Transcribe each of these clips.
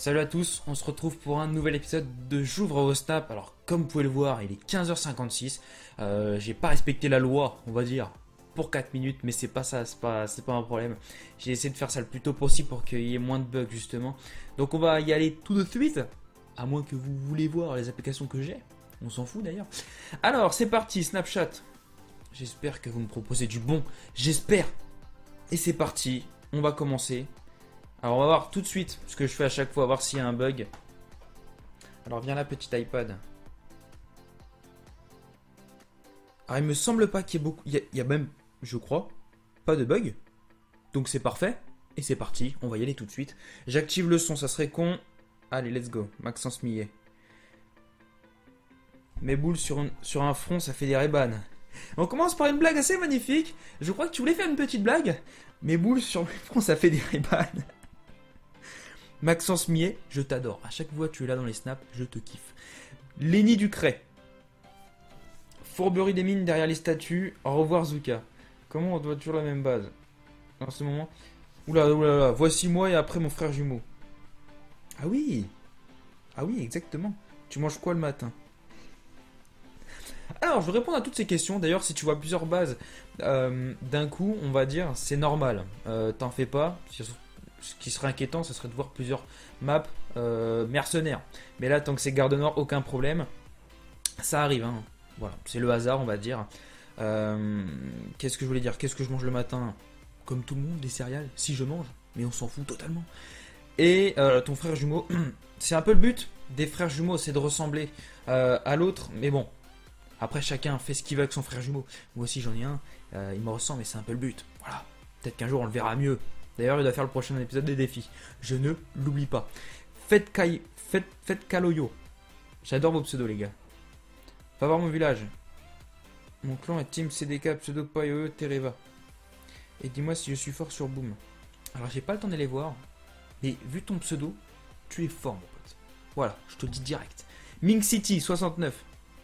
Salut à tous, on se retrouve pour un nouvel épisode de J'ouvre vos snaps. Alors comme vous pouvez le voir, il est 15h56. J'ai pas respecté la loi, on va dire, pour 4 minutes, mais c'est pas ça, c'est pas un problème. J'ai essayé de faire ça le plus tôt possible pour qu'il y ait moins de bugs justement. Donc on va y aller tout de suite, à moins que vous voulez voir les applications que j'ai. On s'en fout d'ailleurs. Alors c'est parti, Snapchat. J'espère que vous me proposez du bon, j'espère. Et c'est parti, on va commencer. Alors on va voir tout de suite ce que je fais à chaque fois, voir s'il y a un bug. Alors viens là, petit iPad. Alors il me semble pas qu'il y ait beaucoup... Il y a même, je crois, pas de bug. Donc c'est parfait. Et c'est parti, on va y aller tout de suite. J'active le son, ça serait con. Allez, let's go. Maxence Millet. Mes boules sur un front, ça fait des Ray-Ban. On commence par une blague assez magnifique. Je crois que tu voulais faire une petite blague. Mes boules sur le front, ça fait des Ray-Ban. Maxence Millet, je t'adore. À chaque fois que tu es là dans les snaps, je te kiffe. Lenny Ducret. Fourberie des mines derrière les statues. Au revoir Zuka. Comment on doit toujours la même base en ce moment? Oula, oula, oula. Voici moi et après mon frère jumeau. Ah oui. Ah oui, exactement. Tu manges quoi le matin? Alors, je vais répondre à toutes ces questions. D'ailleurs, si tu vois plusieurs bases d'un coup, on va dire, c'est normal. T'en fais pas. Ce qui serait inquiétant, ce serait de voir plusieurs maps mercenaires. Mais là, tant que c'est garde nord, aucun problème. Ça arrive, hein. Voilà, c'est le hasard, on va dire. Qu'est-ce que je voulais dire? Qu'est-ce que je mange le matin? Comme tout le monde, des céréales, si je mange. Mais on s'en fout totalement. Et ton frère jumeau, c'est un peu le but des frères jumeaux, c'est de ressembler à l'autre. Mais bon, après chacun fait ce qu'il veut avec son frère jumeau. Moi aussi j'en ai un, il me ressemble et c'est un peu le but. Voilà, peut-être qu'un jour on le verra mieux. D'ailleurs, il doit faire le prochain épisode des défis. Je ne l'oublie pas. Faites Kaloyo. J'adore vos pseudos, les gars. Va voir mon village. Mon clan est Team CDK, pseudo Payoe, Tereva. Et dis-moi si je suis fort sur Boom. Alors, j'ai pas le temps d'aller voir. Mais vu ton pseudo, tu es fort, mon pote. Voilà, je te le dis direct. Ming City, 69.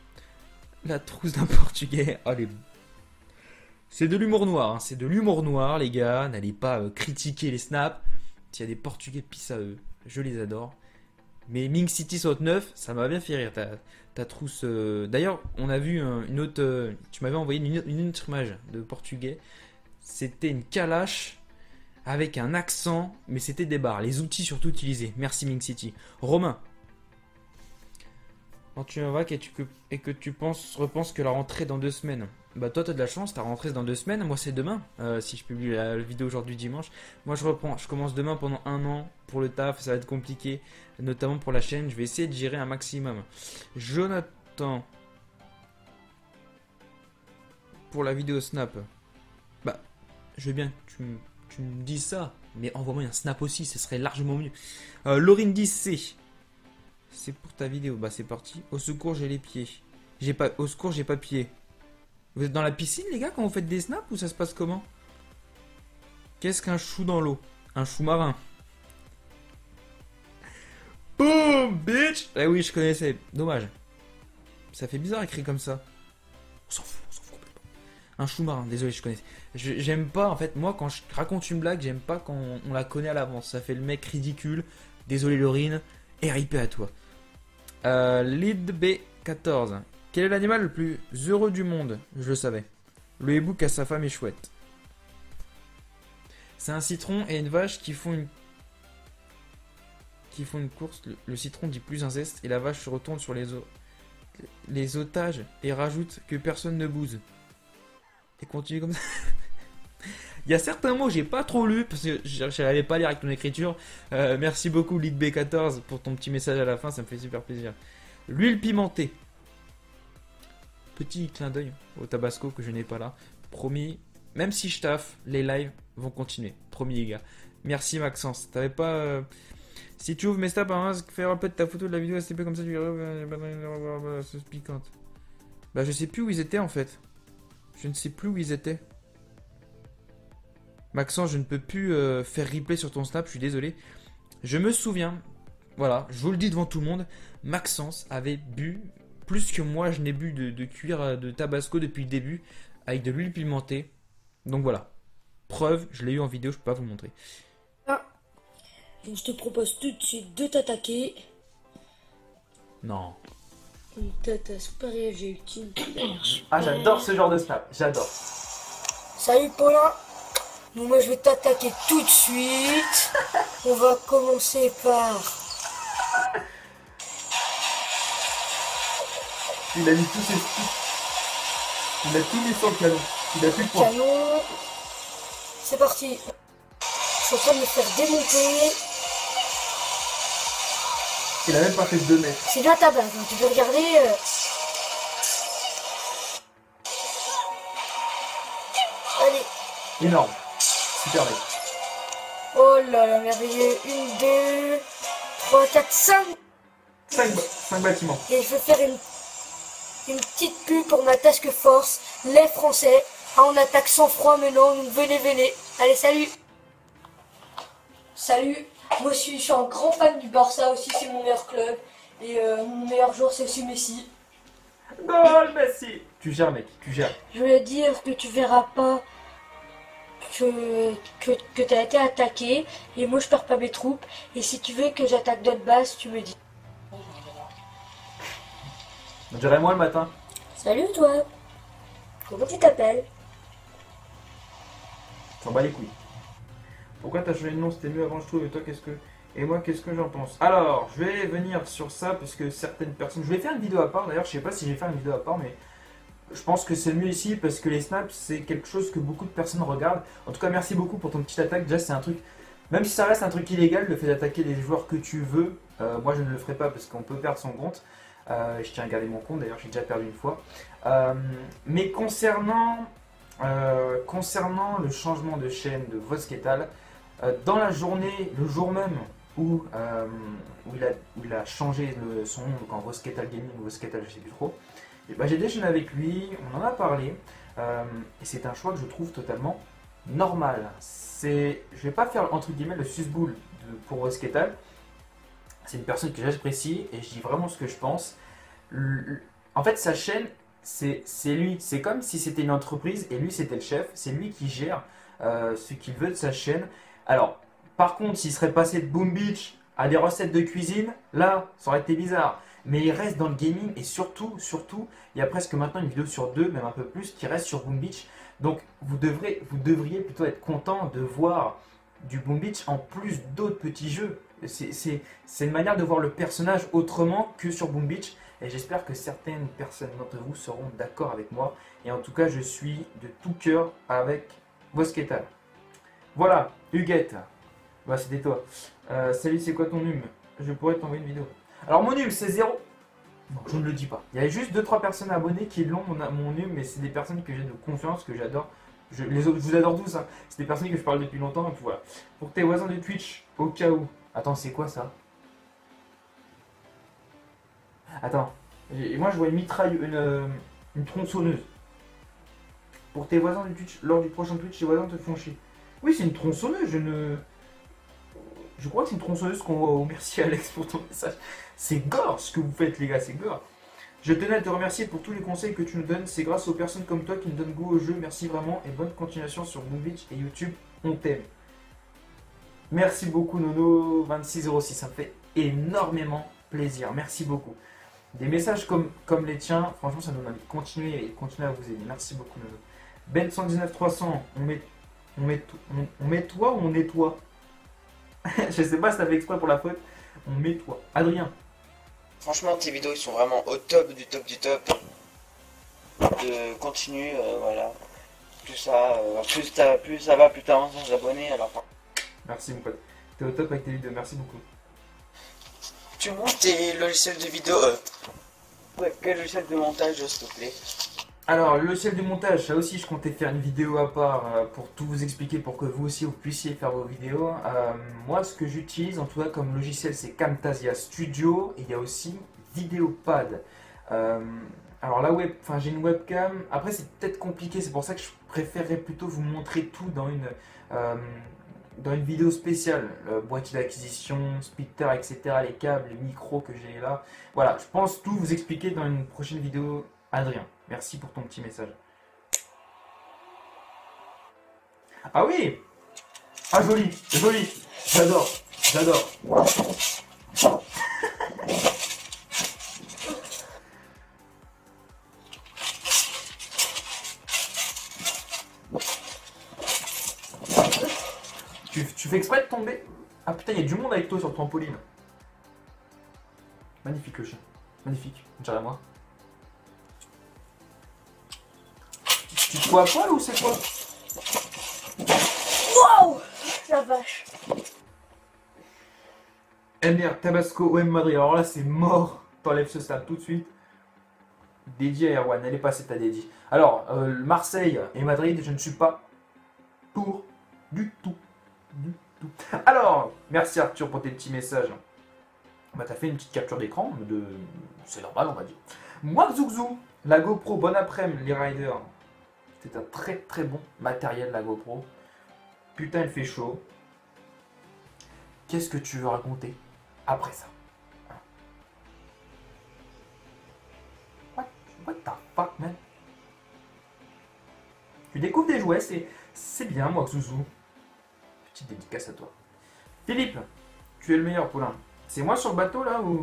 La trousse d'un portugais. Allez. C'est de l'humour noir, hein. C'est de l'humour noir, les gars. N'allez pas critiquer les snaps. S'il y a des Portugais, pisse à eux. Je les adore. Mais Ming City 69, ça m'a bien fait rire. Ta trousse. D'ailleurs, on a vu une autre. Tu m'avais envoyé une autre image de Portugais. C'était une calache avec un accent, mais c'était des barres. Les outils surtout utilisés. Merci Ming City. Romain. Quand tu es en vac et que tu repenses que la rentrée dans 2 semaines. Bah toi t'as de la chance, ta rentrée dans 2 semaines, moi c'est demain, si je publie la vidéo aujourd'hui dimanche. Moi je commence demain pendant 1 an pour le taf, ça va être compliqué, notamment pour la chaîne, je vais essayer de gérer un maximum. Jonathan, pour la vidéo snap, bah je veux bien que tu me dises ça, mais envoie-moi un snap aussi, ce serait largement mieux. Laurine 10C, c'est pour ta vidéo, bah c'est parti. Au secours j'ai les pieds, au secours j'ai pas pied. Vous êtes dans la piscine, les gars, quand vous faites des snaps, ou ça se passe comment? Qu'est-ce qu'un chou dans l'eau? Un chou marin. Boom, bitch! Eh oui, je connaissais. Dommage. Ça fait bizarre écrit comme ça. On s'en fout complètement. Un chou marin, désolé, je connais. J'aime pas, en fait, moi, quand je raconte une blague, j'aime pas quand on la connaît à l'avance. Ça fait le mec ridicule. Désolé, Laurine. RIP à toi. Lead B14. Quel est l'animal le plus heureux du monde? Je le savais. Le hibou qui a sa femme est chouette. C'est un citron et une vache qui font une course. Le citron dit plus inceste et la vache se retourne sur les otages et rajoute que personne ne bouse. Et continue comme ça. Il y a certains mots que j'ai pas trop lu parce que j'arrivais pas à lire avec ton écriture. Merci beaucoup Lead B14 pour ton petit message à la fin, ça me fait super plaisir. L'huile pimentée. Petit clin d'œil au Tabasco que je n'ai pas là. Promis, même si je taffe, les lives vont continuer. Promis les gars. Merci Maxence. T'avais pas... Si tu ouvres mes snaps, fais un peu de ta photo de la vidéo STP comme ça, tu verras. C'est piquante. Bah je sais plus où ils étaient en fait. Je ne sais plus où ils étaient. Maxence, je ne peux plus faire replay sur ton snap, je suis désolé. Je me souviens, voilà, je vous le dis devant tout le monde, Maxence avait bu... Plus que moi, je n'ai bu de cuir de Tabasco depuis le début, avec de l'huile pimentée. Donc voilà. Preuve, je l'ai eu en vidéo, je peux pas vous montrer. Donc je te propose tout de suite de t'attaquer. Non. T'as super réagi ultime. Ah, j'adore ce genre de snap, j'adore. Salut Paulin. Donc moi je vais t'attaquer tout de suite. On va commencer par... Il a mis tous ses sticks. Il a tout mis sur le canon. Il a plus de points. Canon. C'est parti. Je suis en train de me faire démonter. Il a même pas fait 2 mètres. C'est bien ta base, hein. Tu peux regarder. Allez. Énorme. Super mec. Oh là là, merveilleux. 1, 2, 3, 4, 5. 5 bâtiments. Et je vais faire une petite pub pour ma task force, les Français. Ah, on attaque sans froid maintenant, donc venez. Allez, salut. Salut. Moi je suis un grand fan du Barça aussi, c'est mon meilleur club. Et mon meilleur joueur c'est aussi Messi. Goal Messi. Tu gères mec, tu gères. Je veux dire que tu verras pas que tu as été attaqué. Et moi je perds pas mes troupes. Et si tu veux que j'attaque d'autres bases, tu me dis. On dirait moi le matin. Salut toi. Comment tu t'appelles? S'en bat les couilles. Pourquoi t'as changé de nom? C'était mieux avant je trouve. Et toi qu'est-ce que... Et moi qu'est-ce que j'en pense? Alors, je vais venir sur ça parce que certaines personnes... Je vais faire une vidéo à part d'ailleurs, je sais pas si je vais faire une vidéo à part mais... Je pense que c'est le mieux ici parce que les snaps c'est quelque chose que beaucoup de personnes regardent. En tout cas merci beaucoup pour ton petit attaque. Déjà c'est un truc... Même si ça reste un truc illégal, le fait d'attaquer les joueurs que tu veux, moi je ne le ferai pas parce qu'on peut perdre son compte. Je tiens à garder mon compte d'ailleurs, j'ai déjà perdu une fois. Mais concernant le changement de chaîne de Vosketal, dans la journée, le jour même où il a changé son nom, donc en Vosketal Gaming ou Vosketal, je sais plus trop, et ben, j'ai déjeuné avec lui, on en a parlé, et c'est un choix que je trouve totalement normal. Je vais pas faire entre guillemets le susboul pour Vosketal. C'est une personne que j'apprécie et je dis vraiment ce que je pense. En fait, sa chaîne, c'est lui. C'est comme si c'était une entreprise et lui, c'était le chef. C'est lui qui gère ce qu'il veut de sa chaîne. Alors, par contre, s'il serait passé de Boom Beach à des recettes de cuisine, là, ça aurait été bizarre. Mais il reste dans le gaming et surtout, il y a presque maintenant une vidéo sur 2, même un peu plus, qui reste sur Boom Beach. Donc, vous devriez plutôt être content de voir du Boom Beach en plus d'autres petits jeux. C'est une manière de voir le personnage autrement que sur Boom Beach. Et j'espère que certaines personnes d'entre vous seront d'accord avec moi. Et en tout cas, je suis de tout cœur avec Vosketal. Voilà, Huguette. Bah, c'était toi. Salut, c'est quoi ton num? Je pourrais t'envoyer une vidéo. Alors, mon num, c'est 0. Non, je ne le dis pas. Il y a juste 2-3 personnes abonnées qui l'ont, mon num, mais c'est des personnes que j'ai de confiance, que j'adore. Les autres, je vous adore tous. Hein. C'est des personnes que je parle depuis longtemps. Donc voilà. Pour tes voisins de Twitch, au cas où. Attends, c'est quoi ça? Attends. Et moi, je vois une mitraille, une tronçonneuse. Pour tes voisins de Twitch, lors du prochain Twitch, tes voisins te font chier. Oui, c'est une tronçonneuse. Je crois que c'est une tronçonneuse qu'on voit. Oh, merci Alex pour ton message. C'est gore ce que vous faites, les gars. C'est gore. Je tenais à te remercier pour tous les conseils que tu nous donnes. C'est grâce aux personnes comme toi qui nous donnent goût au jeu. Merci vraiment et bonne continuation sur Boom Beach et YouTube. On t'aime. Merci beaucoup Nono2606. Ça me fait énormément plaisir. Merci beaucoup. Des messages comme les tiens, franchement, ça nous donne envie de continuer à vous aider. Merci beaucoup Nono. Ben119300, on met toi ou on nettoie? Je sais pas si t'as fait exprès pour la faute. On met toi. Adrien. Franchement, tes vidéos ils sont vraiment au top du top du top. Continue, voilà. Tout ça, plus ça va, plus t'avances dans les abonnés. Alors, Merci mon pote. T'es au top avec tes vidéos, merci beaucoup. tu montes tes logiciels de vidéo. Ouais, quel logiciel de montage, s'il te plaît? Alors, le logiciel de montage, ça aussi, je comptais faire une vidéo à part pour tout vous expliquer, pour que vous aussi vous puissiez faire vos vidéos. Moi, ce que j'utilise, en tout cas comme logiciel, c'est Camtasia Studio et il y a aussi Videopad. Alors la j'ai une webcam. Après, c'est peut-être compliqué, c'est pour ça que je préférerais plutôt vous montrer tout dans une vidéo spéciale. Boîtier d'acquisition, splitter, etc. Les câbles, les micros que j'ai là. Voilà, je pense tout vous expliquer dans une prochaine vidéo. Adrien, merci pour ton petit message. Ah oui! Ah joli, joli, j'adore. J'adore. Tu fais exprès de tomber? Ah putain, il y a du monde avec toi sur le trampoline. Magnifique le chien. Magnifique, dirais moi. Tu te vois à poil ou c'est quoi? Waouh! La vache. MDR Tabasco OM Madrid. Alors là, c'est mort. T'enlèves ce snap tout de suite. Dédié à Erwan. Elle est passée ta dédiée. Alors, Marseille et Madrid, je ne suis pas pour du tout. Du tout. Alors, merci Arthur pour tes petits messages. Bah, t'as fait une petite capture d'écran. C'est normal, on va dire. Moi, Zouzou, la GoPro, bon après-midi, les riders. C'est un très très bon matériel, la GoPro. Putain, il fait chaud. Qu'est-ce que tu veux raconter après ça? What the fuck, man? Tu découvres des jouets, c'est bien, moi, Zouzou. Petite dédicace à toi. Philippe, tu es le meilleur, Paulin. C'est moi sur le bateau, là, ou...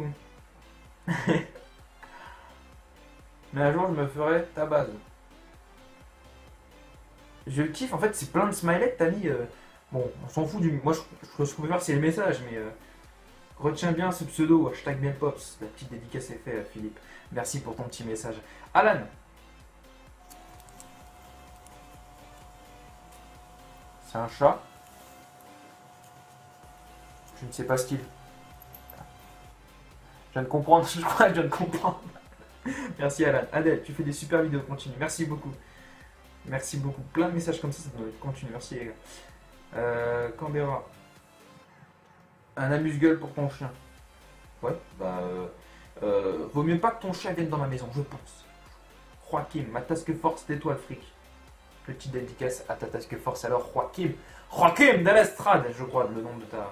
Mais un jour, je me ferai ta base. Je kiffe, en fait, c'est plein de smileys que t'as mis. Bon, on s'en fout du. Moi, je peux voir si c'est le message, mais retiens bien ce pseudo, hashtag BenPops. La petite dédicace est faite, Philippe. Merci pour ton petit message. Alan. C'est un chat. Je ne sais pas ce qu'il. Je viens de comprendre, je crois que je viens de comprendre. Merci Alan. Adèle, tu fais des super vidéos, continue. Merci beaucoup. Merci beaucoup. Plein de messages comme ça doit continuer. Merci les gars. Canberra. Un amuse-gueule pour ton chien. Ouais, bah. Vaut mieux pas que ton chien vienne dans ma maison, je pense. Joaquim, ma task force d'étoile fric. Petite dédicace à ta task force alors, Joaquim. Joaquim de l'Estrade, je crois, le nom de ta.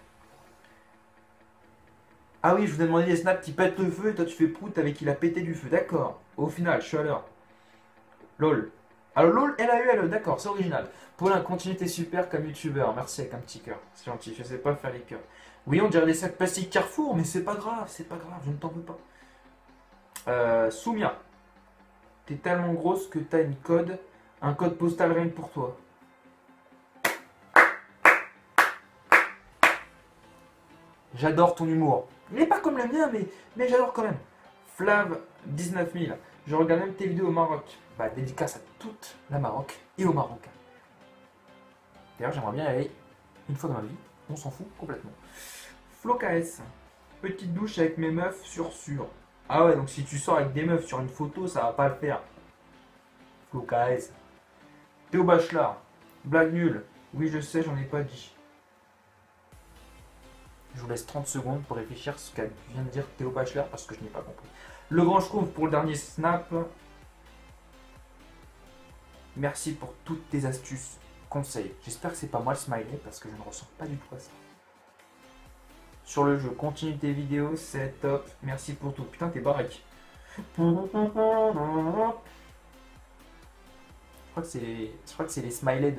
Ah oui, je vous ai demandé des snaps qui pètent le feu et toi tu fais prout avec il a pété du feu. D'accord. Au final, je suis à l'heure. LOL. Alors LOL, LAUL, d'accord, c'est original. Paulin, continue, t'es super comme youtubeur. Merci avec un petit cœur. C'est gentil, je sais pas faire les cœurs. Oui, on dirait des sacs plastiques Carrefour, mais c'est pas grave, je ne t'en veux pas. Soumia. T'es tellement grosse que t'as un code postal rien que pour toi. J'adore ton humour. Il n'est pas comme le mien, mais j'adore quand même. Flav, 19 000. Je regarde même tes vidéos au Maroc. Bah, dédicace à toute la Maroc et au Maroc. D'ailleurs, j'aimerais bien y aller une fois dans ma vie. On s'en fout complètement. Flo KS. Petite douche avec mes meufs sur sûr. Ah ouais, donc si tu sors avec des meufs sur une photo, ça va pas le faire. Flo KS. Théo Bachelard. Blague nulle. Oui, je sais, j'en ai pas dit. Je vous laisse 30 secondes pour réfléchir ce qu'elle vient de dire Théo Bachelard parce que je n'ai pas compris. Le Grand Schtroumpf pour le dernier snap. Merci pour toutes tes astuces, conseils. J'espère que c'est pas moi le smiley parce que je ne ressens pas du tout à ça. Sur le jeu, continue tes vidéos, c'est top. Merci pour tout. Putain, t'es baraque. Je crois que c'est les smileys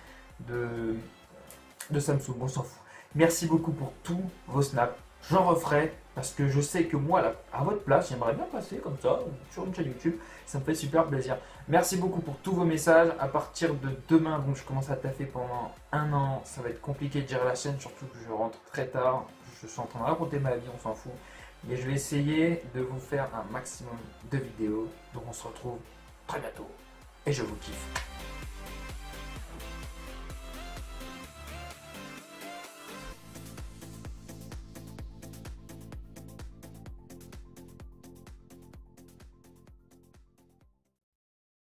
de Samsung, on s'en fout. Merci beaucoup pour tous vos snaps. J'en referai parce que je sais que moi, là, à votre place, j'aimerais bien passer comme ça sur une chaîne YouTube. Ça me fait super plaisir. Merci beaucoup pour tous vos messages. À partir de demain, donc je commence à taffer pendant 1 an. Ça va être compliqué de gérer la chaîne, surtout que je rentre très tard. Je suis en train de raconter ma vie, on s'en fout. Et je vais essayer de vous faire un maximum de vidéos. Donc on se retrouve très bientôt. Et je vous kiffe.